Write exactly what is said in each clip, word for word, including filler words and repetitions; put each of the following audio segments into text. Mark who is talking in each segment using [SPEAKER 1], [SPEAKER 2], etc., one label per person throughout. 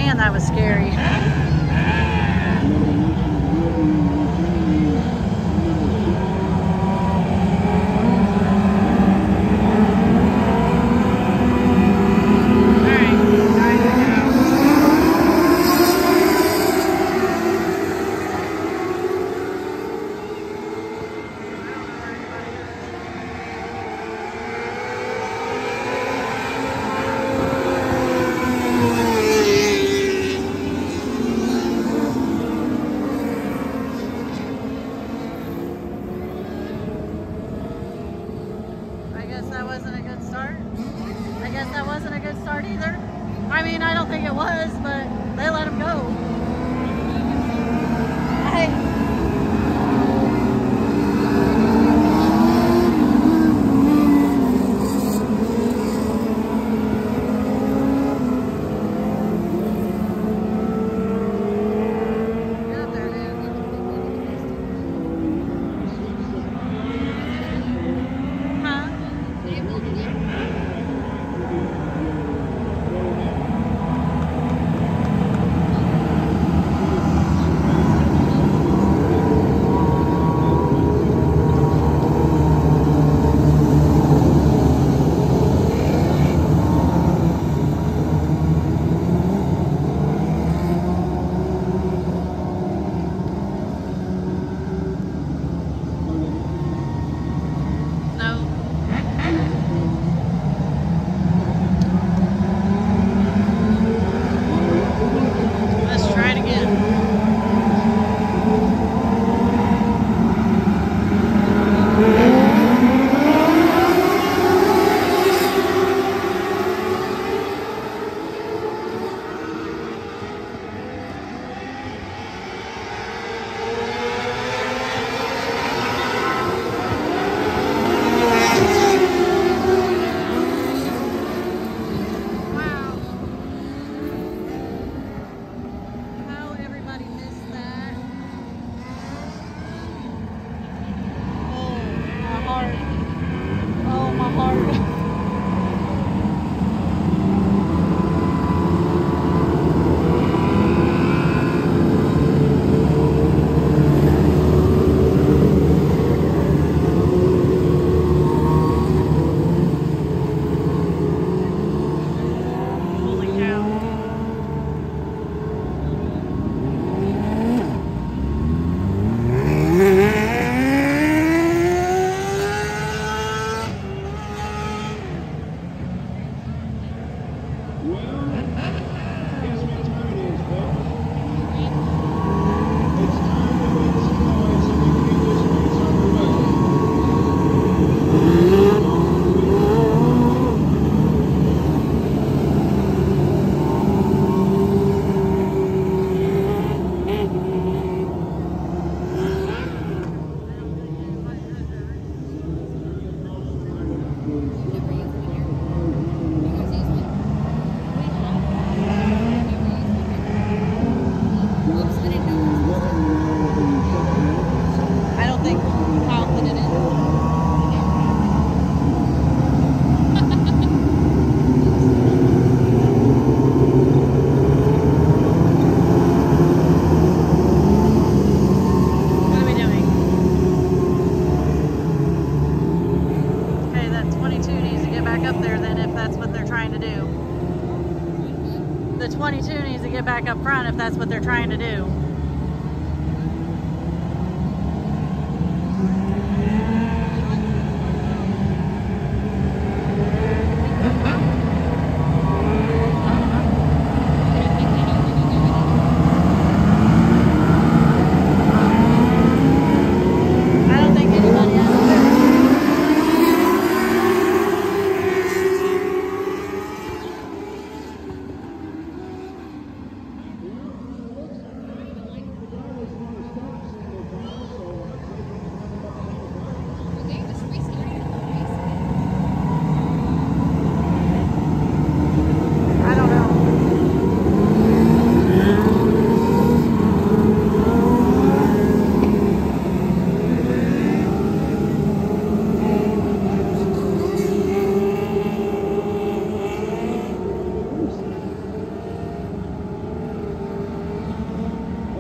[SPEAKER 1] Man, that was scary. That wasn't a good start. I guess that wasn't a good start either. I mean, I don't think it was, but they let him go. I the twenty-two needs to get back up front if that's what they're trying to do.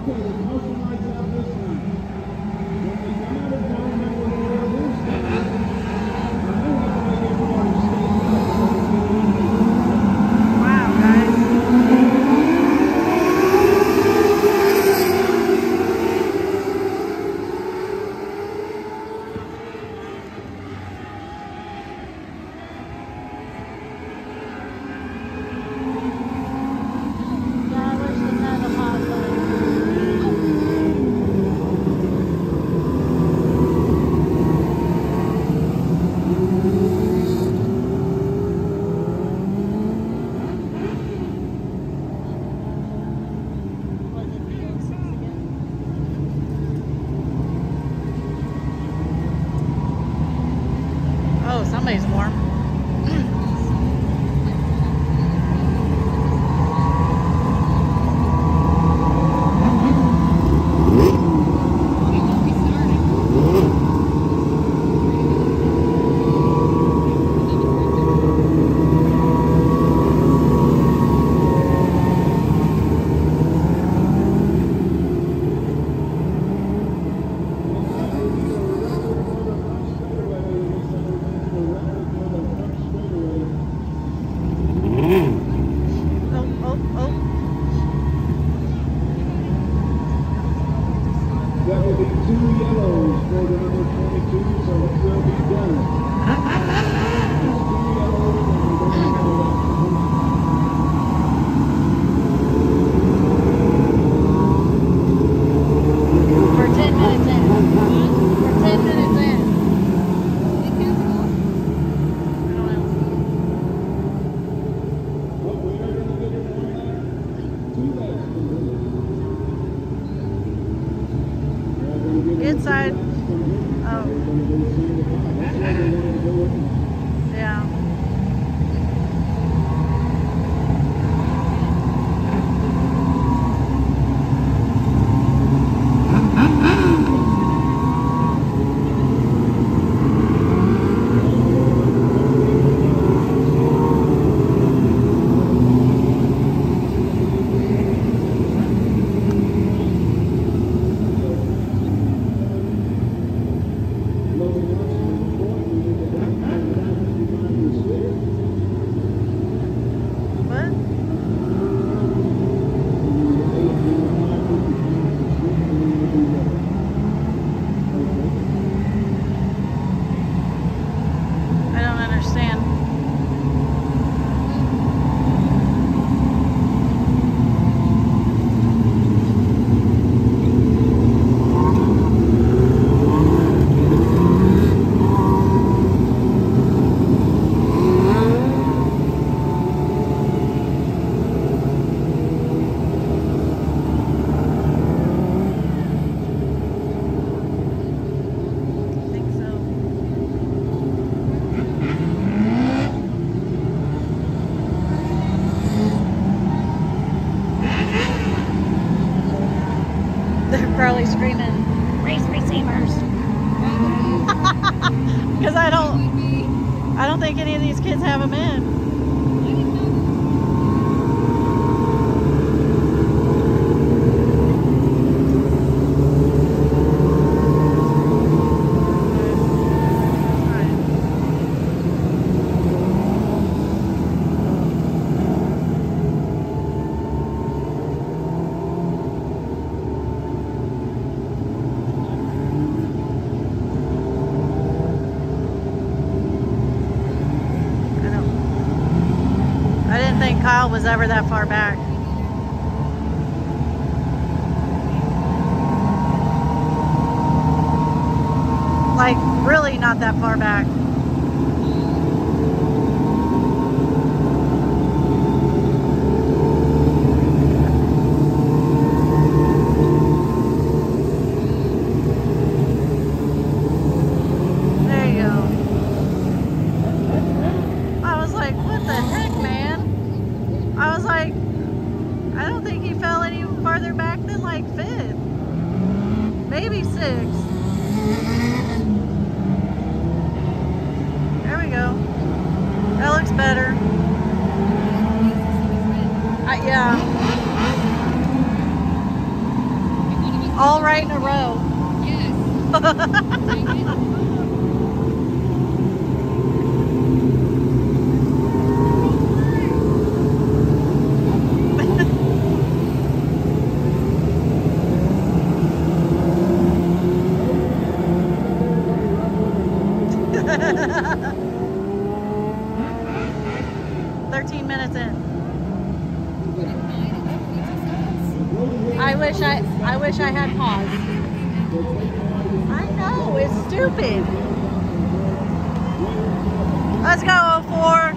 [SPEAKER 2] Okay, the caution lights out this time. When we come out of town, then we're going to this time. I may have to make everybody stand up in order to get in here.
[SPEAKER 1] Wow, guys. Yeah, I wish this had a hot button. Was it the oh six again? Oh, somebody's warm. Oh, oh, oh.
[SPEAKER 2] That will be two yellows for the number twenty-two, so it will be done. It's two yellows, and we're going to have
[SPEAKER 1] For ten minutes in. For ten minutes in. I don't know.
[SPEAKER 2] Oh, we are going to get it one lap. Two laps. We are going to get it
[SPEAKER 1] Inside.
[SPEAKER 2] two laps from here.
[SPEAKER 1] Oh.
[SPEAKER 2] We're going to go see the car. That's where we want to go with it.
[SPEAKER 1] Yeah.
[SPEAKER 2] Loading up some point, we need to have that behind the steering.
[SPEAKER 1] What? I don't understand. I think so. They're probably screaming, race receivers. Because I don't, I don't think any of these kids have them in. I don't. I didn't think Kyle was ever that far back. Like, really not that far back. There you go. I was like, what the heck, man? I was like, I don't think he fell any farther back than like fifth. Maybe sixth. There we go. That looks better. Uh, yeah. all right in a row.
[SPEAKER 3] Yes. Dang it.
[SPEAKER 1] thirteen minutes in. I wish I I wish I had pause. I know, it's stupid. Let's go, oh four.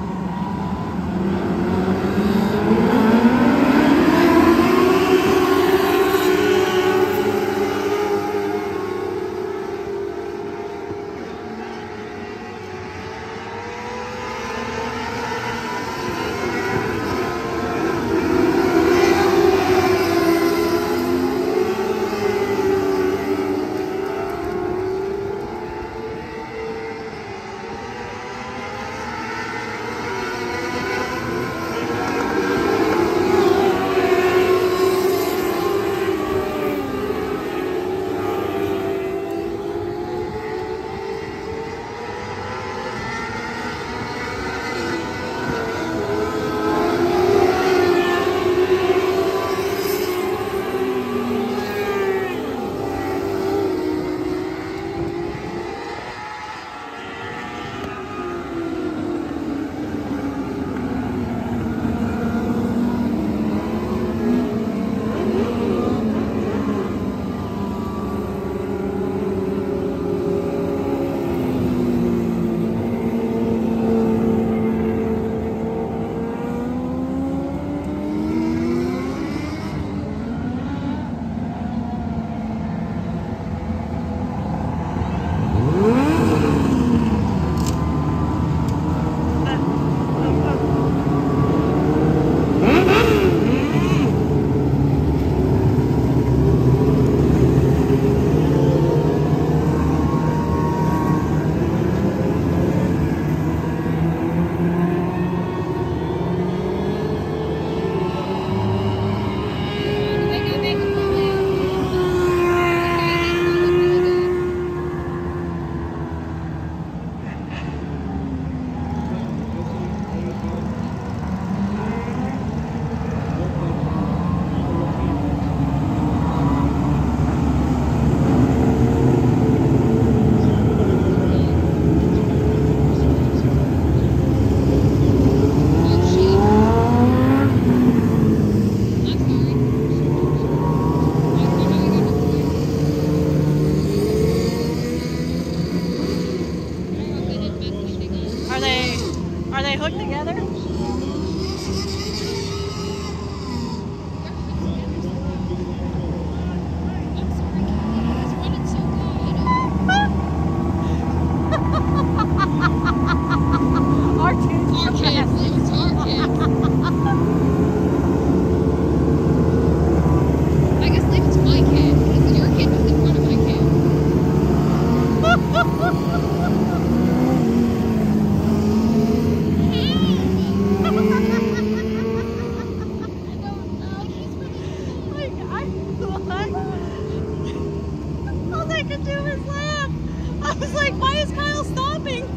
[SPEAKER 1] Are they are they hooked together? Our kids.
[SPEAKER 3] Our kids. It's our kids. I guess leave it to my kid, because your kid was in front of my kid.
[SPEAKER 1] All they could do was laugh. I was like, why is Kyle stopping?